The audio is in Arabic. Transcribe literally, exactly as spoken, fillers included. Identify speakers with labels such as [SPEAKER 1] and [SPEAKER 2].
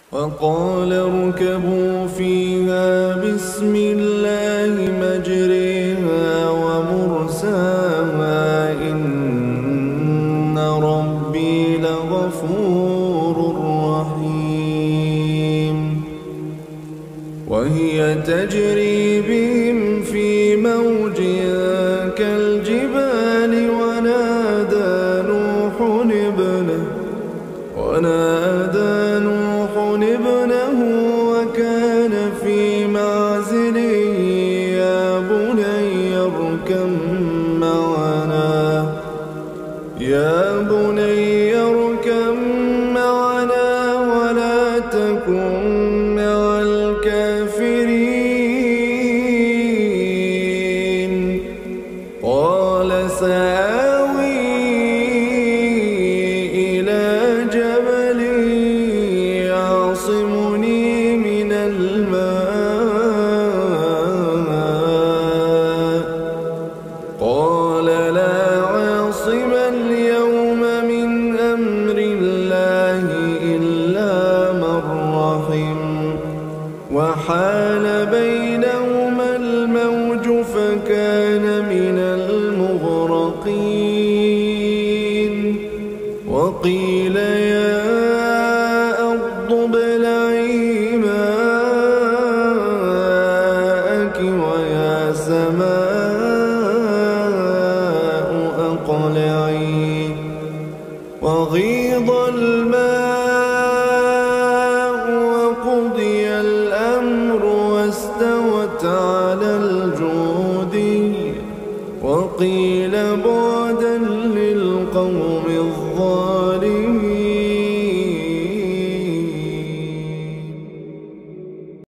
[SPEAKER 1] وقال اركبوا فيها بسم الله مجريها ومرساها إن ربي لغفور رحيم. وهي تجري بهم في موج كالجبال ونادى نوح ابنه ونادى نوح ابنه وكان في معزل يا بني اركب معنا يا بني اركب معنا ولا تكن مع الكافرين. قال سآوي إلى جبل يعصمني من الماء قال لا عاصم اليوم من أمر الله إلا من رحم وحال بينهما الموج فكان من المغرقين. وقيل يا أرض